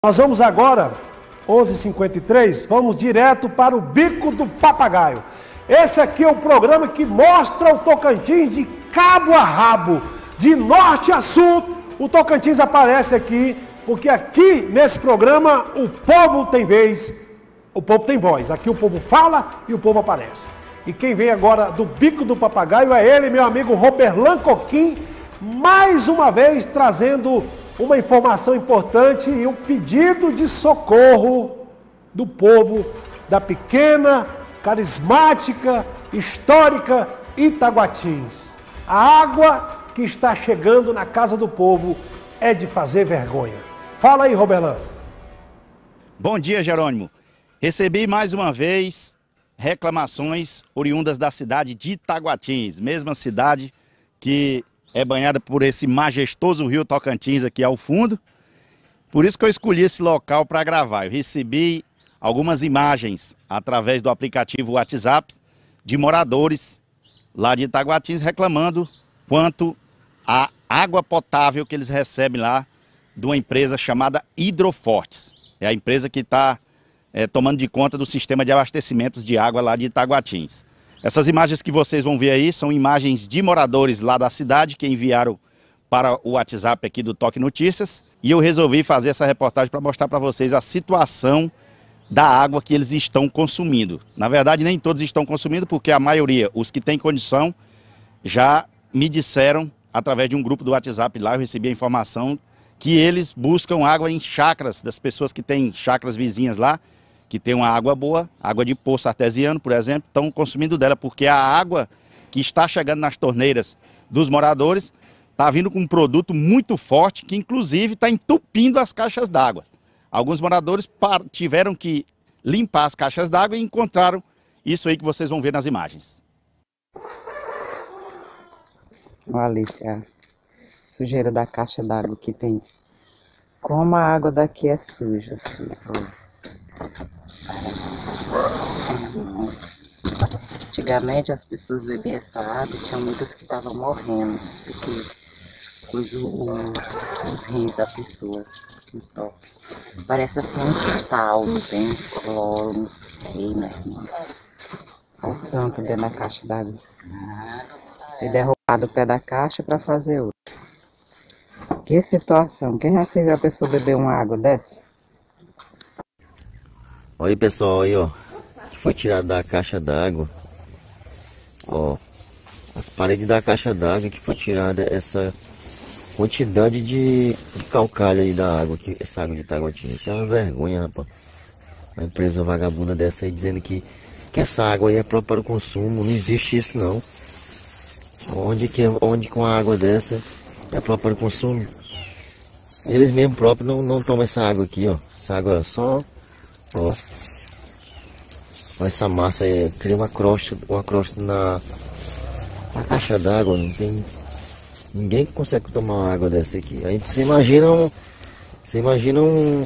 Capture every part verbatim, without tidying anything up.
Nós vamos agora, onze e cinquenta e três, vamos direto para o Bico do Papagaio. Esse aqui é o programa que mostra o Tocantins de cabo a rabo, de norte a sul. O Tocantins aparece aqui, porque aqui nesse programa o povo tem vez, o povo tem voz. Aqui o povo fala e o povo aparece. E quem vem agora do Bico do Papagaio é ele, meu amigo Roberlan Coquim, mais uma vez trazendo uma informação importante e um pedido de socorro do povo da pequena, carismática, histórica Itaguatins. A água que está chegando na casa do povo é de fazer vergonha. Fala aí, Roberlan. Bom dia, Jerônimo. Recebi mais uma vez reclamações oriundas da cidade de Itaguatins, mesma cidade que é banhada por esse majestoso rio Tocantins aqui ao fundo. Por isso que eu escolhi esse local para gravar. Eu recebi algumas imagens através do aplicativo WhatsApp de moradores lá de Itaguatins reclamando quanto à água potável que eles recebem lá de uma empresa chamada Hidrofortes. É a empresa que está é, tomando de conta do sistema de abastecimentos de água lá de Itaguatins. Essas imagens que vocês vão ver aí são imagens de moradores lá da cidade que enviaram para o WhatsApp aqui do Toque Notícias. E eu resolvi fazer essa reportagem para mostrar para vocês a situação da água que eles estão consumindo. Na verdade, nem todos estão consumindo, porque a maioria, os que têm condição, já me disseram, através de um grupo do WhatsApp lá, eu recebi a informação que eles buscam água em chácaras das pessoas que têm chácaras vizinhas lá, que tem uma água boa, água de poço artesiano, por exemplo, estão consumindo dela, porque a água que está chegando nas torneiras dos moradores está vindo com um produto muito forte, que inclusive está entupindo as caixas d'água. Alguns moradores tiveram que limpar as caixas d'água e encontraram isso aí que vocês vão ver nas imagens. Olha, Alice, a sujeira da caixa d'água que tem. Como a água daqui é suja, filho. Antigamente as pessoas bebiam essa água, tinha muitas que estavam morrendo, porque coisa o, os rins da pessoa no top. Parece assim um sal, não tem cloro, não sei, né, irmão? Olha o tanto dentro da caixa d'água. E derrubado o pé da caixa para fazer outra. Que situação, quem já se viu a pessoa beber uma água dessa? Olha aí, pessoal, aí ó, que foi tirado da caixa d'água, ó, as paredes da caixa d'água que foi tirada essa quantidade de, de calcário aí da água, que, essa água de Itaguatins. Isso é uma vergonha, rapaz. Uma empresa vagabunda dessa aí dizendo que, que essa água aí é própria para o consumo, não existe isso não. Onde, que, onde com a água dessa é própria para o consumo? Eles mesmo próprios não, não tomam essa água aqui, ó, essa água só... Ó, ó, essa massa aí cria uma crosta, uma crosta na, na caixa d'água. Não tem ninguém que consegue tomar uma água dessa aqui. Aí você imagina um, você imagina um,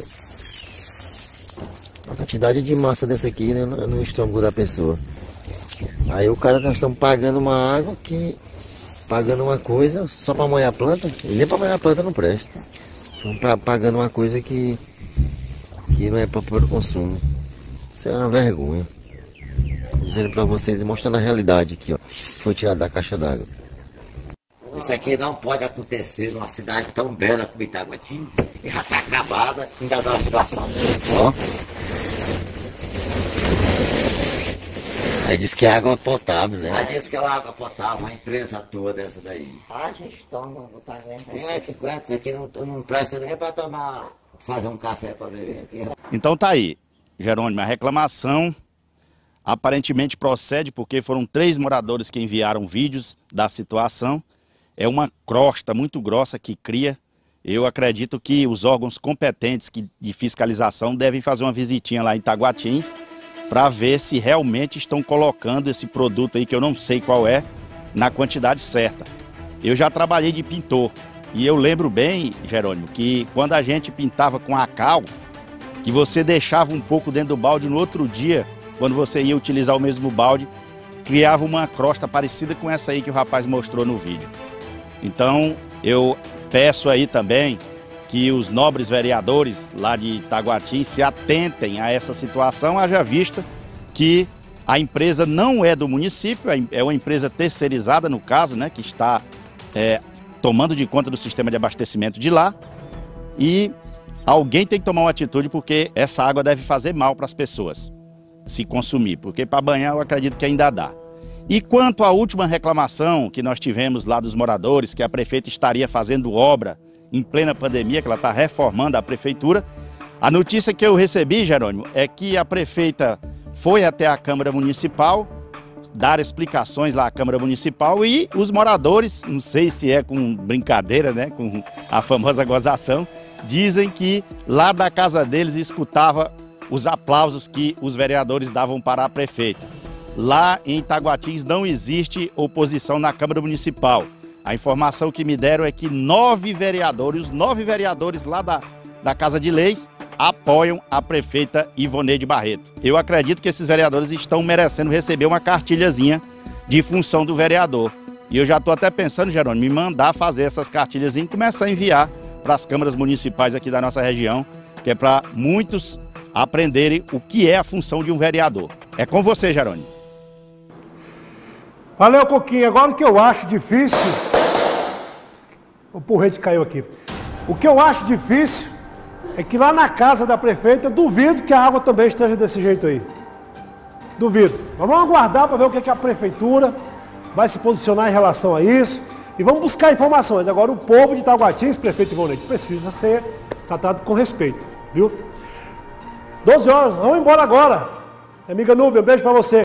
uma quantidade de massa dessa aqui, né, no, no estômago da pessoa. Aí o cara, nós estamos pagando uma água que pagando uma coisa só para molhar a planta, e nem para molhar a planta não presta. Estamos pagando uma coisa que que não é para o consumo. Isso é uma vergonha. Dizendo para vocês e mostrando a realidade aqui, ó. Foi tirado da caixa d'água. Isso aqui não pode acontecer numa cidade tão bela como Itaguatins, que já está acabada, ainda dá uma situação dessa. Ó. Aí diz que é água potável, né? Aí diz que é uma água potável, a empresa toda essa daí. Ah, gente, toma, vou estar vendo. É, que aguenta, isso aqui não, não presta nem para tomar, fazer um café para beber aqui. Então tá aí, Jerônimo, a reclamação aparentemente procede porque foram três moradores que enviaram vídeos da situação. É uma crosta muito grossa que cria. Eu acredito que os órgãos competentes que, de fiscalização devem fazer uma visitinha lá em Itaguatins para ver se realmente estão colocando esse produto aí, que eu não sei qual é, na quantidade certa. Eu já trabalhei de pintor e eu lembro bem, Jerônimo, que quando a gente pintava com a cal, que você deixava um pouco dentro do balde, no outro dia, quando você ia utilizar o mesmo balde, criava uma crosta parecida com essa aí que o rapaz mostrou no vídeo. Então, eu peço aí também que que os nobres vereadores lá de Itaguatins se atentem a essa situação, haja vista que a empresa não é do município, é uma empresa terceirizada, no caso, né, que está é, tomando de conta do sistema de abastecimento de lá, e alguém tem que tomar uma atitude, porque essa água deve fazer mal para as pessoas se consumir, porque para banhar eu acredito que ainda dá. E quanto à última reclamação que nós tivemos lá dos moradores, que a prefeita estaria fazendo obra em plena pandemia, que ela está reformando a prefeitura, a notícia que eu recebi, Jerônimo, é que a prefeita foi até a Câmara Municipal, dar explicações lá à Câmara Municipal, e os moradores, não sei se é com brincadeira, né, com a famosa gozação, dizem que lá da casa deles escutava os aplausos que os vereadores davam para a prefeita. Lá em Itaguatins não existe oposição na Câmara Municipal. A informação que me deram é que nove vereadores, os nove vereadores lá da, da Casa de Leis, apoiam a prefeita Ivoneide Barreto. Eu acredito que esses vereadores estão merecendo receber uma cartilhazinha de função do vereador. E eu já estou até pensando, Jerônimo, em mandar fazer essas cartilhazinhas e começar a enviar para as câmaras municipais aqui da nossa região, que é para muitos aprenderem o que é a função de um vereador. É com você, Jerônimo. Valeu, Coquinho. Agora o que eu acho difícil... O porrete caiu aqui. O que eu acho difícil é que lá na casa da prefeita, duvido que a água também esteja desse jeito aí. Duvido. Mas vamos aguardar para ver o que, é que a prefeitura vai se posicionar em relação a isso. E vamos buscar informações. Agora o povo de Itaguatins, prefeito Ivoneide, precisa ser tratado com respeito, viu? doze horas, vamos embora agora. Amiga Núbia, um beijo para você.